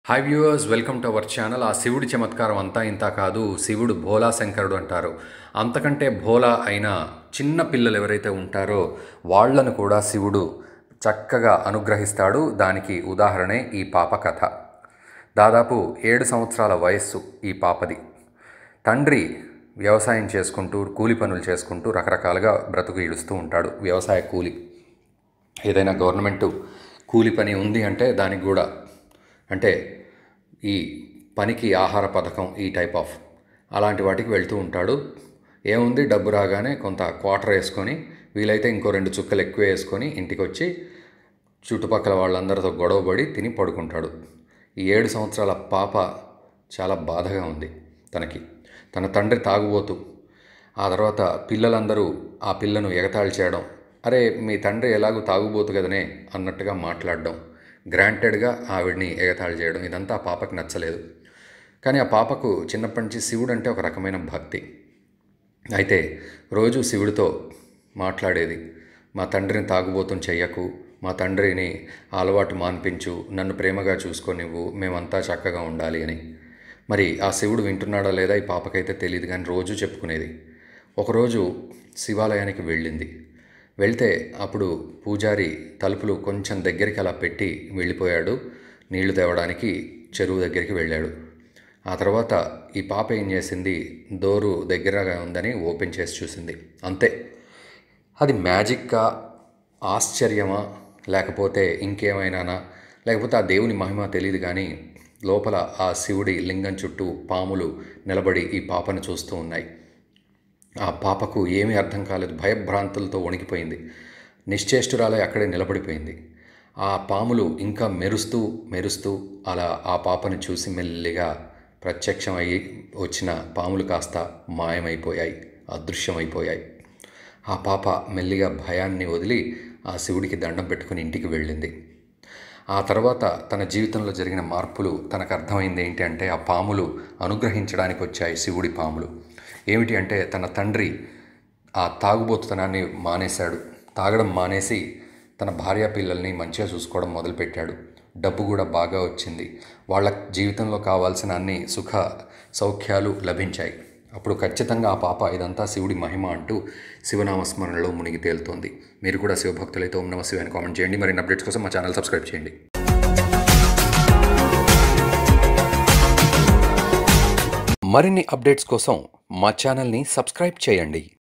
Hi viewers, welcome to our channel. ఆ శివుడి చమత్కారం అంతా ఇంత కాదు. శివుడు భోలా శంకరుడు అంటారు. అంతకంటే భోలా అయిన చిన్న పిల్లలు ఎవరైతే ఉంటారో వాళ్లను కూడా శివుడు చక్కగా అనుగ్రహిస్తాడు. దానికి ఉదాహరణే ఈ పాప కథ. దాదాపు 7 సంవత్సరాల వయస్సు ఈ పాపది. తండ్రి వ్యవసాయం చేసుకుంటూ కూలి పనులు చేసుకుంటూ రకరకాలుగా బ్రతుకు ఈడుస్తూ ఉంటాడు. వ్యవసాయ కూలి, ఏదైనా గవర్నమెంటు కూలి పని ఉంది అంటే దానికి కూడా అంటే ఈ పనికి ఆహార పథకం ఈ టైప్ ఆఫ్ అలాంటి వాటికి వెళ్తూ ఉంటాడు. ఏముంది, డబ్బు రాగానే కొంత క్వార్టర్ వేసుకొని, వీలైతే ఇంకో 2 చుక్కలు ఎక్కువ వేసుకొని ఇంటికి వచ్చి చుట్టుపక్కల వాళ్ళందరితో గొడవపడి తిని పడుకుంటాడు. ఈ 7 సంవత్సరాల పాప చాలా బాధగా ఉంది తనకి. తన తండ్రి తాగుబోతు. ఆ తర్వాత పిల్లలందరూ ఆ పిల్లను ఎగతాళి చేయడం, అరే మీ తండ్రి ఎలాగూ తాగుబోతు కదనే అన్నట్టుగా మాట్లాడడం, గ్రాంటెడ్గా ఆవిడ్ని ఎగతాళి చేయడం, ఇదంతా ఆ పాపకి నచ్చలేదు. కానీ ఆ పాపకు చిన్నప్పటి నుంచి శివుడు అంటే ఒక రకమైన భక్తి. అయితే రోజు శివుడితో మాట్లాడేది, మా తండ్రిని తాగుబోతుని చెయ్యకు, మా తండ్రిని ఆ అలవాటు మాన్పించు, నన్ను ప్రేమగా చూసుకోనివ్వు, మేమంతా చక్కగా ఉండాలి అని. మరి ఆ శివుడు వింటున్నాడా లేదా ఈ పాపకైతే తెలియదు, కానీ రోజు చెప్పుకునేది. ఒకరోజు శివాలయానికి వెళ్ళింది. వెళ్తే అప్పుడు పూజారి తలుపులు కొంచెం దగ్గరికి అలా పెట్టి వెళ్ళిపోయాడు. నీళ్లు తేవడానికి చెరువు దగ్గరికి వెళ్ళాడు. ఆ తర్వాత ఈ పాప ఏం చేసింది, డోరు దగ్గరగా ఉందని ఓపెన్ చేసి చూసింది. అంతే. అది మ్యాజిక్కా, ఆశ్చర్యమా, లేకపోతే ఇంకేమైనానా, లేకపోతే ఆ దేవుని మహిమ తెలియదు, కానీ లోపల ఆ శివుడి లింగం చుట్టూ పాములు నిలబడి ఈ పాపను చూస్తూ ఉన్నాయి. ఆ పాపకు ఏమీ అర్థం కాలేదు. భయభ్రాంతులతో వణికిపోయింది. నిశ్చేష్టురాలై అక్కడే నిలబడిపోయింది. ఆ పాములు ఇంకా మెరుస్తూ మెరుస్తూ అలా ఆ పాపను చూసి మెల్లిగా ప్రత్యక్షం అయ్యి వచ్చిన పాములు కాస్త మాయమైపోయాయి, అదృశ్యమైపోయాయి. ఆ పాప మెల్లిగా భయాన్ని వదిలి ఆ శివుడికి దండం పెట్టుకుని ఇంటికి వెళ్ళింది. ఆ తర్వాత తన జీవితంలో జరిగిన మార్పులు తనకు అర్థమైంది. ఏంటి అంటే, ఆ పాములు అనుగ్రహించడానికి వచ్చాయి. శివుడి పాములు ఏమిటి అంటే, తన తండ్రి ఆ తాగుబోతుతనాన్ని మానేశాడు. తాగడం మానేసి తన భార్య పిల్లల్ని మంచిగా చూసుకోవడం మొదలుపెట్టాడు. డబ్బు కూడా బాగా వచ్చింది. వాళ్ళ జీవితంలో కావాల్సిన అన్ని సుఖ సౌఖ్యాలు లభించాయి. అప్పుడు ఖచ్చితంగా ఆ పాప ఇదంతా శివుడి మహిమ అంటూ శివనామస్మరణలో మునిగి తేలుతోంది. మీరు కూడా శివభక్తులైతే ఓం నమః శివాయ అని కామెంట్ చేయండి. మరిన్ని అప్డేట్స్ కోసం మా ఛానల్ సబ్స్క్రైబ్ చేయండి. మరిన్ని అప్డేట్స్ కోసం మా ఛానల్ని సబ్స్క్రైబ్ చేయండి.